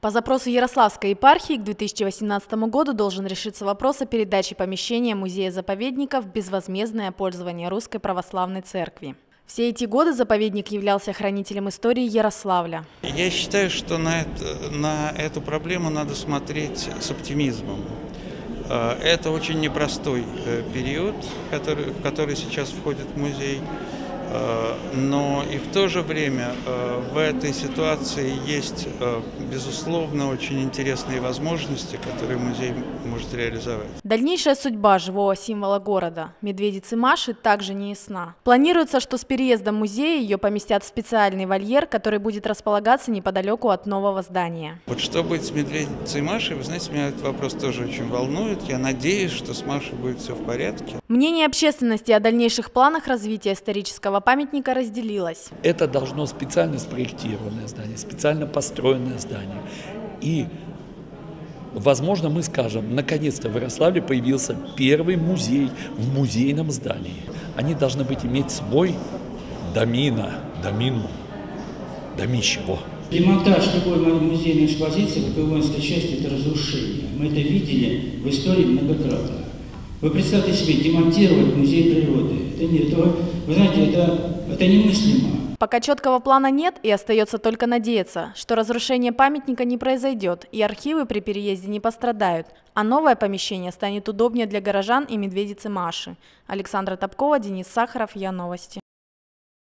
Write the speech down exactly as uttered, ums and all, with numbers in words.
По запросу Ярославской епархии к две тысячи восемнадцатому году должен решиться вопрос о передаче помещения музея-заповедника в безвозмездное пользование Русской Православной Церкви. Все эти годы заповедник являлся хранителем истории Ярославля. Я считаю, что на, это, на эту проблему надо смотреть с оптимизмом. Это очень непростой период, который, в который сейчас входит музей. Но и в то же время в этой ситуации есть, безусловно, очень интересные возможности, которые музей может реализовать. Дальнейшая судьба живого символа города, медведицы Маши, также не ясна. Планируется, что с переездом музея ее поместят в специальный вольер, который будет располагаться неподалеку от нового здания. Вот что будет с медведицей Машей, вы знаете, меня этот вопрос тоже очень волнует. Я надеюсь, что с Машей будет все в порядке. Мнение общественности о дальнейших планах развития исторического памятника разделилось. Это должно специально спроектированное здание, специально построенное здание. И, возможно, мы скажем, наконец-то в Ярославле появился первый музей в музейном здании. Они должны быть иметь свой домина, домину, домищево. Демонтаж любой музейной экспозиции в воинской части – это разрушение. Мы это видели в истории многократно. Вы представьте себе, демонтировать музей природы. Это нет, это, вы знаете, это, это немыслимо. Пока четкого плана нет, и остается только надеяться, что разрушение памятника не произойдет, и архивы при переезде не пострадают, а новое помещение станет удобнее для горожан и медведицы Маши. Александра Топкова, Денис Сахаров, ЯНовости.